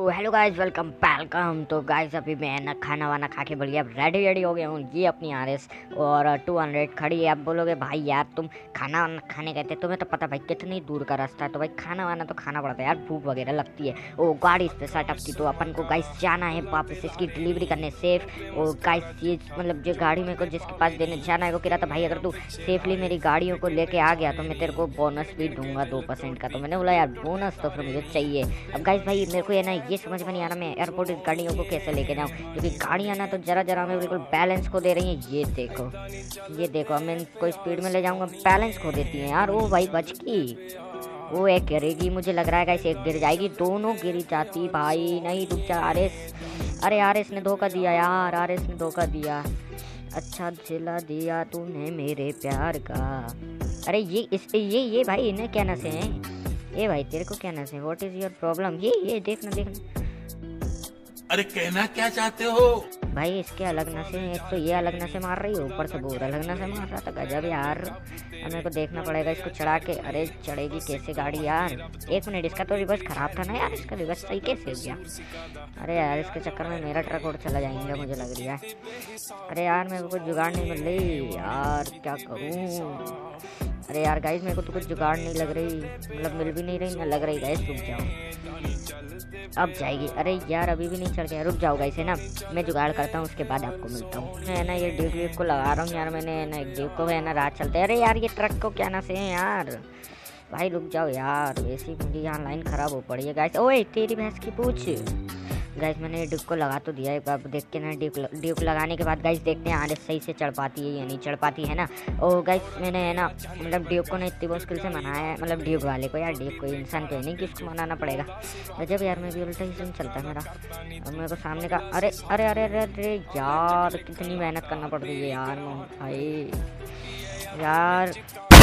Hello guys, welcome. तो guys अभी मैं ना खाना वाना खा के बढ़िया रेडी हो गया हूँ। ये अपनी आरएस और 200 खड़ी है। आप बोलोगे भाई यार तुम खाना वाना खाने गए थे, तुम्हें तो पता भाई कितनी दूर का रास्ता है, तो भाई खाना वाना तो खाना पड़ता है यार, भूख वगैरह लगती है। वो गाड़ी इस पे सेटअप की, तो अपन को गाइस जाना है वापस इसकी डिलीवरी करने सेफ। और गाइस ये मतलब जो गाड़ी मेरे को जिसके पास देने जाना है वो कह रहा था भाई अगर तू सेफली मेरी गाड़ियों को लेके आ गया तो मैं तेरे को बोनस भी दूंगा 2% का। तो मैंने बोला यार बोनस तो फिर मुझे चाहिए। अब गाइस भाई मेरे को ये ना ये समझ में नहीं आ रहा मैं एयरपोर्ट इस गाड़ियों को कैसे लेके जाऊँ, क्योंकि गाड़ियाँ ना तो जरा में बिल्कुल बैलेंस को दे रही हैं। ये देखो अब मैं इनको स्पीड में ले जाऊंगा बैलेंस खो देती हैं यार। ओ भाई बच की, वो एक गिरेगी मुझे लग रहा है गाइस, एक गिर जाएगी, दोनों गिरी जाती। भाई नहीं रुक जा आरएस, अरे आरएस ने धोखा दिया यार, आरएस ने धोखा दिया। अच्छा सिला दिया तूने मेरे प्यार का। अरे ये भाई इन्हें क्या नशे हैं, ये भाई तेरे को क्या नशे, व्हाट इज योर प्रॉब्लम। ये देखना अरे कहना क्या चाहते हो भाई, इसके अलग नशे हैं, एक तो ये अलग नशे मार रही है, ऊपर से बोर अलग नशे मार रहा था। गजब यार, अब मेरे को देखना पड़ेगा इसको चढ़ा के। अरे चढ़ेगी कैसे गाड़ी यार, एक मिनट, इसका तो रिवर्स खराब था ना यार, इसका रिवर्स सही कैसे हो गया। अरे यार इसके चक्कर में मेरा ट्रक और चला जाएंगे मुझे लग रहा है। अरे यार मेरे को जुगाड़ नहीं मिल रही यार, क्या करूँ। अरे यार गाइस मेरे को तो कुछ जुगाड़ नहीं लग रही, मतलब मिल भी नहीं रही ना लग रही। गाइस रुक जाओ, अब जाएगी। अरे यार अभी भी नहीं चढ़ गया, रुक जाओ गाइस है ना, मैं जुगाड़ करता हूँ उसके बाद आपको मिलता हूँ। है ना ये ड्यूक को लगा रहा हूँ यार मैंने, ना एक ड्यूक को है ना रात चलते। अरे यार ये ट्रक को क्या ना से है यार, भाई रुक जाओ यार, वैसे मेरी यहाँ लाइन खराब हो पड़ी है गाइस। ओए तेरी भैंस की पूछ। गाइस मैंने ड्यूक को लगा तो दिया है, अब देख के ना ड्यूक लगाने के बाद गाइस देखते हैं आरएस सही से चढ़ पाती है या नहीं चढ़ पाती है ना। और गाइस मैंने है ना मतलब ड्यूक को ना इतनी मुश्किल से मनाया है, मतलब ड्यूक वाले को यार, ड्यूक को इंसान को नहीं कि उसको मनाना पड़ेगा। गजब यार मैं भी उल्टा ही सीन चलता है मेरा। और मेरे को सामने का अरे अरे अरे अरे अरे यार कितनी मेहनत करना पड़ रही है यार भाई यार,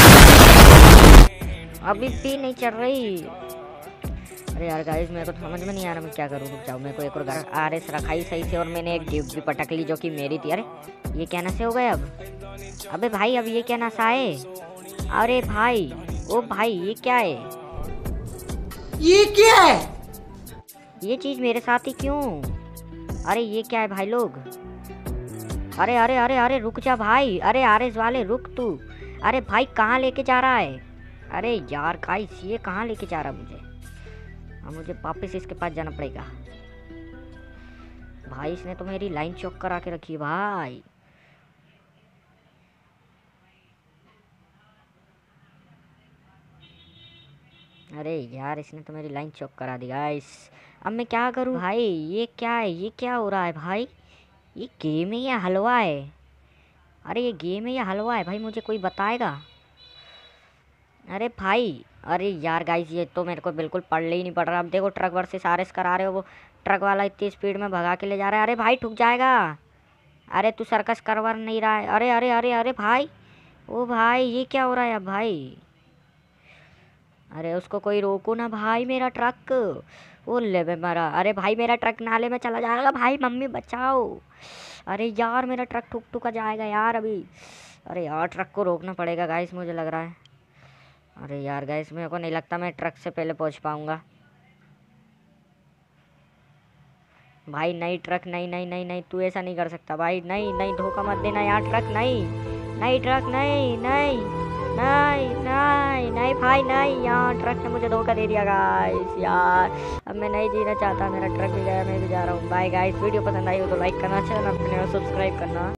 अभी भी नहीं चढ़ रही। अरे यार गाइस मेरे को समझ में नहीं आ रहा मैं क्या करूँ, रुक जाओ। मेरे को एक और आरएस रखा ही सही से और मैंने एक ड्यूक भी पटक ली जो कि मेरी थी। अरे ये क्या नशे हो गए अब, अबे भाई अब ये क्या नशा है। अरे भाई ओ भाई ये क्या है, ये क्या है, ये चीज मेरे साथ ही क्यों। अरे ये क्या है भाई लोग, अरे अरे अरे अरे रुक जा भाई, अरे आरएस वाले रुक तू। अरे भाई कहाँ लेके जा रहा है, अरे यार गाइस ये कहाँ लेके जा रहा है मुझे, मुझे वापस इसके पास जाना पड़ेगा। भाई इसने तो मेरी लाइन चौक करा के रखी है भाई। अरे यार इसने तो मेरी लाइन चौक करा दी गाइस, अब मैं क्या करूं भाई। ये क्या है, ये क्या हो रहा है भाई, ये गेम है या हलवा है। अरे ये गेम है या हलवा है भाई, मुझे कोई बताएगा। अरे भाई अरे यार गाइस ये तो मेरे को बिल्कुल पढ़ले ही नहीं पड़ रहा। अब देखो ट्रक वर्सेस आरएस करा रहे हो, वो ट्रक वाला इतनी स्पीड में भगा के ले जा रहा है। अरे भाई ठुक जाएगा, अरे तू सर्कस करवा नहीं रहा है। अरे अरे अरे अरे भाई ओ भाई ये क्या हो रहा है अब भाई, अरे उसको कोई रोको ना भाई, मेरा ट्रक वो ले मरा। अरे भाई मेरा ट्रक नाले में चला जाएगा भाई, मम्मी बचाओ। अरे यार मेरा ट्रक ठुका जाएगा यार अभी। अरे यार ट्रक को रोकना पड़ेगा गाइस मुझे लग रहा है। अरे यार गाइस मेरे को नहीं लगता मैं ट्रक से पहले पहुंच पाऊंगा भाई। नहीं ट्रक नहीं नहीं नहीं नहीं, तू ऐसा नहीं कर सकता भाई, नहीं नहीं धोखा मत देना यार, ट्रक नहीं नहीं ट्रक नहीं नहीं नहीं नहीं नहीं भाई नहीं, यार ट्रक ने मुझे धोखा दे दिया गाइस यार। अब मैं नहीं जीना चाहता, मेरा ट्रक भी गया, मैं भी जा रहा हूँ। बाय गाइस, वीडियो पसंद आई हो तो लाइक करना, चैनल अपने सब्सक्राइब करना।